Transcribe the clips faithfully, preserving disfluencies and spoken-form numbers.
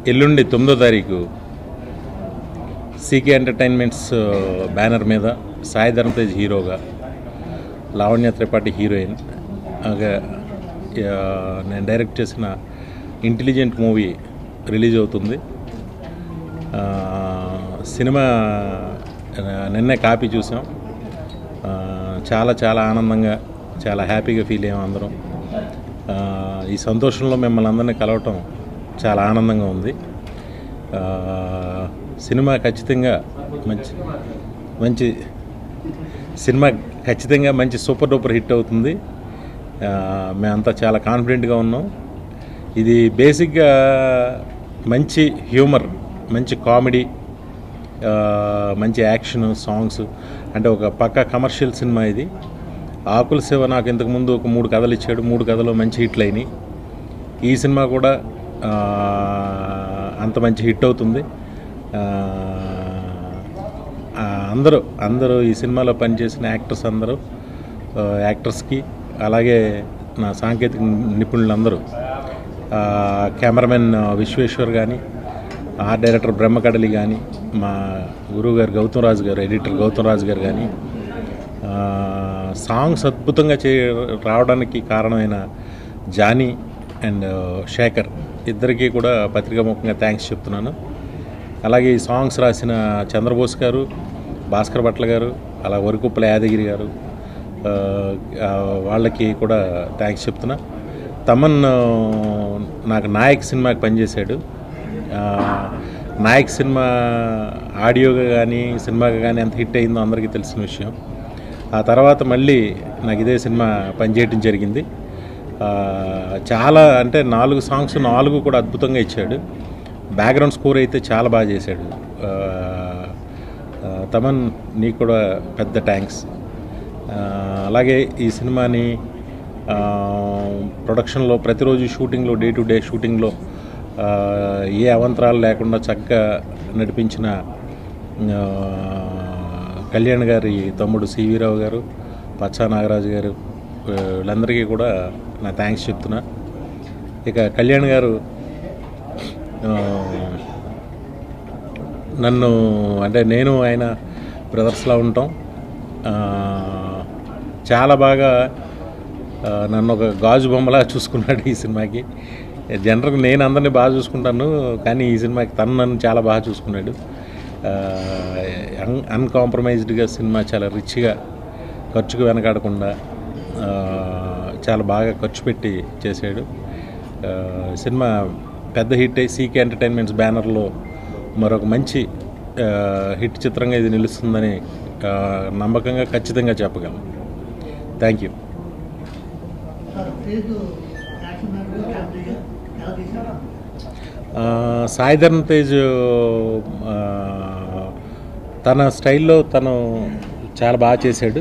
ఎల్లుండి తొమ్మిదో తారీఖు సీకే ఎంటర్టైన్మెంట్స్ బ్యానర్ మీద సాయి ధరమ్ తేజ్ హీరోగా, లావణ్య త్రిపాఠి హీరోయిన్ నేను డైరెక్ట్ చేసిన ఇంటెలిజెంట్ మూవీ రిలీజ్ అవుతుంది. సినిమా నిన్నే కాపీ చూసాం. చాలా చాలా ఆనందంగా, చాలా హ్యాపీగా ఫీల్ అయ్యాం అందరం. ఈ సంతోషంలో మిమ్మల్ని అందరినీ కలవటం చాలా ఆనందంగా ఉంది. సినిమా ఖచ్చితంగా మంచి మంచి సినిమా ఖచ్చితంగా మంచి సూపర్ డూపర్ హిట్ అవుతుంది. మేమంతా చాలా కాన్ఫిడెంట్గా ఉన్నాం. ఇది బేసిక్గా మంచి హ్యూమర్, మంచి కామెడీ, మంచి యాక్షన్, సాంగ్స్, అంటే ఒక పక్కా కమర్షియల్ సినిమా ఇది. ఆకుల శివ నాకు ఇంతకుముందు ఒక మూడు కథలు ఇచ్చాడు. మూడు కథలు మంచి హిట్లు అయినాయి. ఈ సినిమా కూడా అంత మంచి హిట్ అవుతుంది. అందరూ అందరూ ఈ సినిమాలో పనిచేసిన యాక్టర్స్ అందరూ, యాక్టర్స్కి, అలాగే నా సాంకేతిక నిపుణులందరూ, కెమెరామెన్ విశ్వేశ్వర్ కానీ, ఆర్ట్ డైరెక్టర్ బ్రహ్మకడలి కానీ, మా గురువు గారు గౌతమ్ రాజు గారు, ఎడిటర్ గౌతమ్ రాజు గారు కానీ, సాంగ్స్ అద్భుతంగా చే రావడానికి కారణమైన జానీ అండ్ శేఖర్ ఇద్దరికీ కూడా పత్రికాముఖంగా థ్యాంక్స్ చెప్తున్నాను. అలాగే ఈ సాంగ్స్ రాసిన చంద్రబోస్ గారు, భాస్కర్ భట్ల గారు, అలా వరకుప్పల యాదగిరి గారు, వాళ్ళకి కూడా థ్యాంక్స్ చెప్తున్నా. తమన్ నాకు నాయక్ సినిమాకి పనిచేశాడు. నాయక్ సినిమా ఆడియోగా కానీ సినిమాగా కానీ ఎంత హిట్ అయిందో అందరికీ తెలిసిన విషయం. ఆ తర్వాత మళ్ళీ నాకు ఇదే సినిమా పనిచేయడం జరిగింది. చాలా అంటే నాలుగు సాంగ్స్ నాలుగు కూడా అద్భుతంగా ఇచ్చాడు. బ్యాక్గ్రౌండ్ స్కోర్ అయితే చాలా బాగా చేశాడు. తమన్ నీకు కూడా పెద్ద థ్యాంక్స్. అలాగే ఈ సినిమాని ప్రొడక్షన్లో ప్రతిరోజు షూటింగ్లో, డే టు డే షూటింగ్లో ఏ అవంతరాలు లేకుండా చక్కగా నడిపించిన కళ్యాణ్ గారి తమ్ముడు సివిరావు గారు, పచ్చా నాగరాజు గారు, వీళ్ళందరికీ కూడా నా థ్యాంక్స్ చెప్తున్నా. ఇక కళ్యాణ్ గారు నన్ను, అంటే నేను ఆయన బ్రదర్స్లా ఉంటాం. చాలా బాగా నన్ను ఒక గాజు బొమ్మలా చూసుకున్నాడు ఈ సినిమాకి. జనరల్గా నేను అందరినీ బాగా చూసుకుంటాను, కానీ ఈ సినిమాకి తను నన్ను చాలా బాగా చూసుకున్నాడు. అన్ అన్కాంప్రమైజ్డ్గా సినిమా చాలా రిచ్గా, ఖర్చుకు వెనకాడకుండా చాలా బాగా ఖర్చు పెట్టి చేశాడు. సినిమా పెద్ద హిట్ అయ్యి సీకే ఎంటర్టైన్మెంట్స్ బ్యానర్లో మరొక మంచి హిట్ చిత్రంగా ఇది నిలుస్తుందని నమ్మకంగా ఖచ్చితంగా చెప్పగలను. Thank you. సాయి ధరమ్ తేజ్ తన స్టైల్లో తను చాలా బాగా చేశాడు.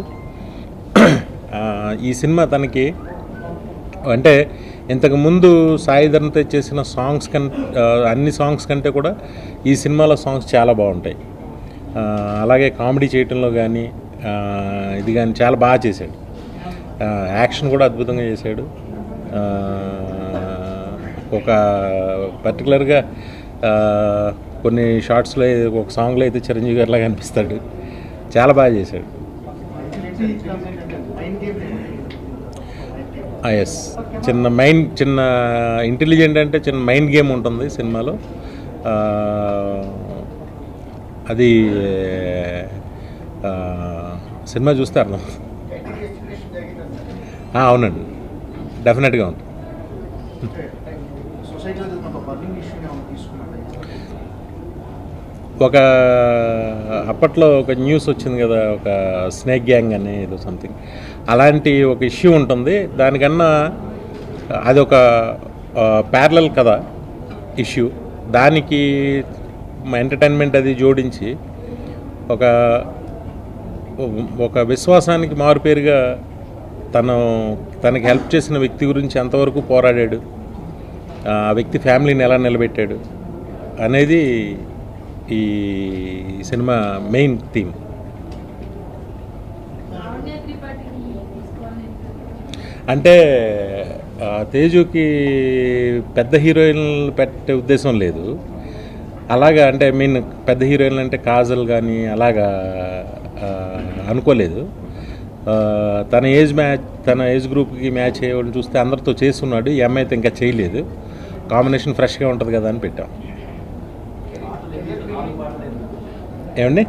ఈ సినిమా తనకి అంటే ఇంతకుముందు సాయి ధరమ్ తేజ్ చేసిన సాంగ్స్ కన్ అన్ని సాంగ్స్ కంటే కూడా ఈ సినిమాలో సాంగ్స్ చాలా బాగుంటాయి. అలాగే కామెడీ చేయటంలో కానీ ఇది కానీ చాలా బాగా చేశాడు. యాక్షన్ కూడా అద్భుతంగా చేశాడు. ఒక పర్టికులర్గా కొన్ని షార్ట్స్లో, ఒక సాంగ్లో అయితే చిరంజీవి గారిలాగా అనిపిస్తాడు. చాలా బాగా చేశాడు. ఎస్, చిన్న మైండ్, చిన్న ఇంటెలిజెంట్ అంటే చిన్న మైండ్ గేమ్ ఉంటుంది సినిమాలో. అది సినిమా చూస్తే అర్థం. అవునండి, డెఫినెట్గా ఉంటుంది. ఒక అప్పట్లో ఒక న్యూస్ వచ్చింది కదా, ఒక స్నేక్ గ్యాంగ్ అని ఏదో సంథింగ్, అలాంటి ఒక ఇష్యూ ఉంటుంది. దానికన్నా అది ఒక ప్యారలల్ కదా ఇష్యూ. దానికి ఎంటర్టైన్మెంట్ అది జోడించి ఒక ఒక విశ్వాసానికి మారుపేరుగా తను తనకి హెల్ప్ చేసిన వ్యక్తి గురించి ఎంతవరకు పోరాడాడు, ఆ వ్యక్తి ఫ్యామిలీని ఎలా నిలబెట్టాడు అనేది ఈ సినిమా మెయిన్ థీమ్. అంటే తేజుకి పెద్ద హీరోయిన్లు పెట్టే ఉద్దేశం లేదు. అలాగా అంటే ఐ మీన్ పెద్ద హీరోయిన్లు అంటే కాజల్ కానీ అలాగా అనుకోలేదు. తన ఏజ్ మ్యాచ్ తన ఏజ్ గ్రూప్కి మ్యాచ్ అయ్యేవాళ్ళు చూస్తే అందరితో చేస్తున్నాడు. ఈ అమ్మాయి అయితే ఇంకా చేయలేదు. కాంబినేషన్ ఫ్రెష్గా ఉంటుంది కదా అని పెట్టాం. ఏమండి,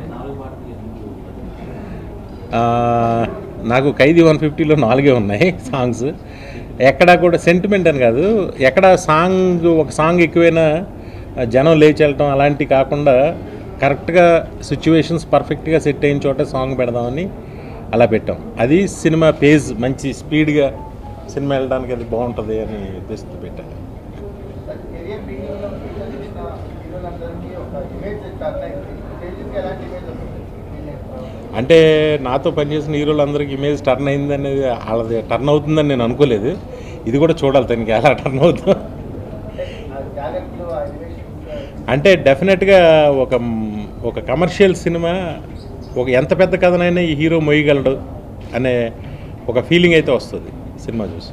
నాకు ఖైదీ వన్ ఫిఫ్టీలో నాలుగే ఉన్నాయి సాంగ్స్. ఎక్కడా కూడా సెంటిమెంట్ అని కాదు, ఎక్కడ సాంగ్ ఒక సాంగ్ ఎక్కువైనా జనం లేచి వెళ్ళటం అలాంటివి కాకుండా కరెక్ట్గా సిచ్యువేషన్స్ పర్ఫెక్ట్గా సెట్ అయిన చోట సాంగ్ పెడదామని అలా పెట్టాం. అది సినిమా పేజ్ మంచి స్పీడ్గా సినిమా వెళ్ళడానికి అది బాగుంటుంది అని ఉద్దేశంతో పెట్టాను. అంటే నాతో పనిచేసిన హీరోలందరికీ ఇమేజ్ టర్న్ అయింది అనేది వాళ్ళది టర్న్ అవుతుందని నేను అనుకోలేదు. ఇది కూడా చూడాలి తనకి ఎలా టర్న్ అవుతుందో. అంటే డెఫినెట్గా ఒక ఒక కమర్షియల్ సినిమా ఒక ఎంత పెద్ద కథనైనా ఈ హీరో మొయ్యగలడు అనే ఒక ఫీలింగ్ అయితే వస్తుంది సినిమా చూసి.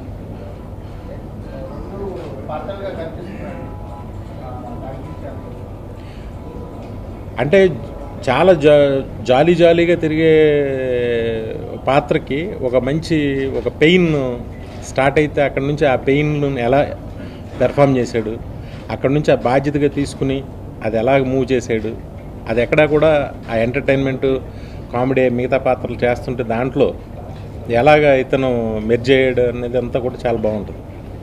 అంటే చాలా జా జాలీ జాలీగా తిరిగే పాత్రకి ఒక మంచి ఒక పెయిన్ స్టార్ట్ అయితే అక్కడ నుంచి ఆ పెయిన్ ఎలా పెర్ఫామ్ చేశాడు, అక్కడ నుంచి ఆ బాధ్యతగా తీసుకుని అది ఎలా మూవ్ చేశాడు, అది ఎక్కడా కూడా ఆ ఎంటర్టైన్మెంటు కామెడీ మిగతా పాత్రలు చేస్తుంటే దాంట్లో ఎలాగ ఇతను మెర్జ్ అయ్యాడు అనేది అంతా కూడా చాలా బాగుంటుంది.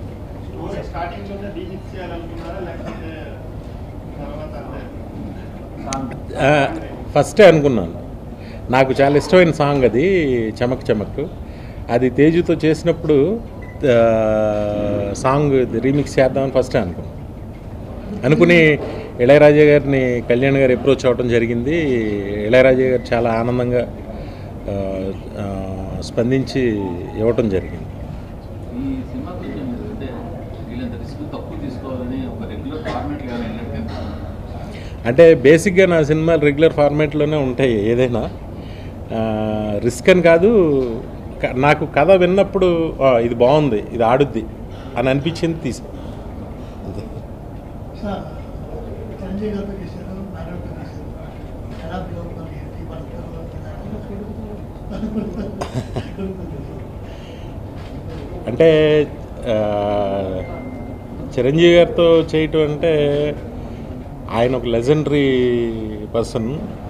ఫస్టే అనుకున్నాను, నాకు చాలా ఇష్టమైన సాంగ్ అది చమక్ చమక్. అది తేజుతో చేసినప్పుడు సాంగ్ రీమిక్స్ చేద్దామని ఫస్టే అనుకున్నాను. అనుకుని ఇళయరాజా గారిని కళ్యాణ్ గారు అప్రోచ్ అవ్వడం జరిగింది. ఇళయరాజా గారు చాలా ఆనందంగా స్పందించి ఇవ్వటం జరిగింది. అంటే బేసిక్గా నా సినిమాలు రెగ్యులర్ ఫార్మాట్లోనే ఉంటాయి. ఏదైనా రిస్క్ అని కాదు, నాకు కథ విన్నప్పుడు ఇది బాగుంది, ఇది ఆడుద్ది అని అనిపించింది తీసా. అంటే చిరంజీవి గారితో చేయటం అంటే ఆయన ఒక లెజెండరీ పర్సన్.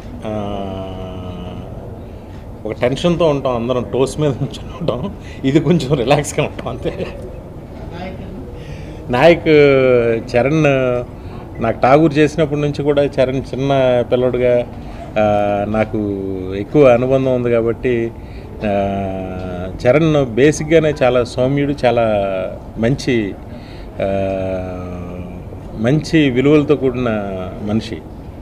ఒక టెన్షన్తో ఉంటాం అందరం, టోస్ మీద కూర్చొని ఉంటాం. ఇది కొంచెం రిలాక్స్గా ఉంటాం అంతే. నాయక్ చరణ్ నాకు ఠాగూర్ చేసినప్పటి నుంచి కూడా చరణ్ చిన్న పిల్లడుగా నాకు ఎక్కువ అనుబంధం ఉంది కాబట్టి చరణ్ బేసిక్గానే చాలా సౌమ్యుడు, చాలా మంచి మంచి విలువలతో కూడిన మనిషి.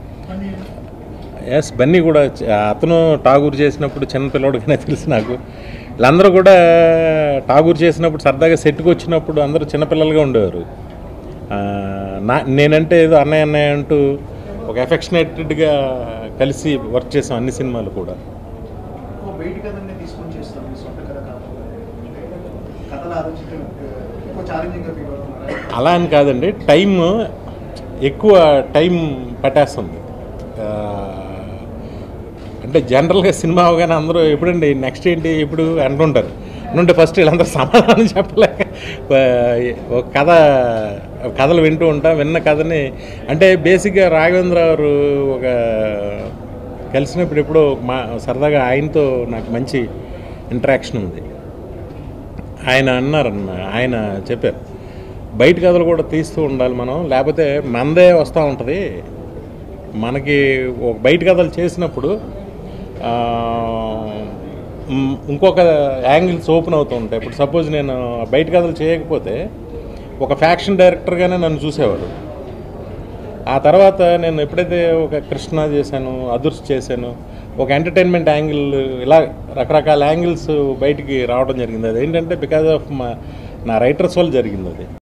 ఎస్, బన్నీ కూడా అతను ఠాగూర్ చేసినప్పుడు చిన్న పిల్లడిగానే తెలుసు నాకు. వీళ్ళందరూ కూడా ఠాగూర్ చేసినప్పుడు సరదాగా సెట్కి వచ్చినప్పుడు అందరూ చిన్నపిల్లలుగా ఉండేవారు. నా నేనంటే ఏదో అన్నయ్య అన్నయ్య అంటూ ఒక ఎఫెక్షనేటెడ్గా కలిసి వర్క్ చేసాం అన్ని సినిమాలు కూడా. అలా అని కాదండి, టైం ఎక్కువ టైం పట్టేస్తుంది. అంటే జనరల్గా సినిమా అవగానే అందరూ ఎప్పుడండి నెక్స్ట్ ఏంటి ఎప్పుడు అంటుంటారు. అంటే ఫస్ట్ వీళ్ళందరూ సమాధానం చెప్పలేక ఒక కథ కథలు వింటూ ఉంటాం. విన్న కథని అంటే బేసిక్గా రాఘవేంద్ర గారు ఒక కలిసినప్పుడు ఎప్పుడో మా సరదాగా ఆయనతో నాకు మంచి ఇంటరాక్షన్ ఉంది. ఆయన అన్నారన్న ఆయన చెప్పారు, బయట కథలు కూడా తీస్తూ ఉండాలి మనం, లేకపోతే మనదే వస్తూ ఉంటుంది. మనకి ఒక బయట కథలు చేసినప్పుడు ఇంకొక యాంగిల్స్ ఓపెన్ అవుతూ ఉంటాయి. ఇప్పుడు సపోజ్ నేను బయట కథలు చేయకపోతే ఒక ఫ్యాక్షన్ డైరెక్టర్గానే నన్ను చూసేవాడు. ఆ తర్వాత నేను ఎప్పుడైతే ఒక కృష్ణ చేశాను, అదుర్స్ చేశాను, ఒక ఎంటర్టైన్మెంట్ యాంగిల్, ఇలా రకరకాల యాంగిల్స్ బయటికి రావడం జరిగింది. అది ఏంటంటే బికాజ్ ఆఫ్ మా నా రైటర్స్ వల్ల జరిగింది అది.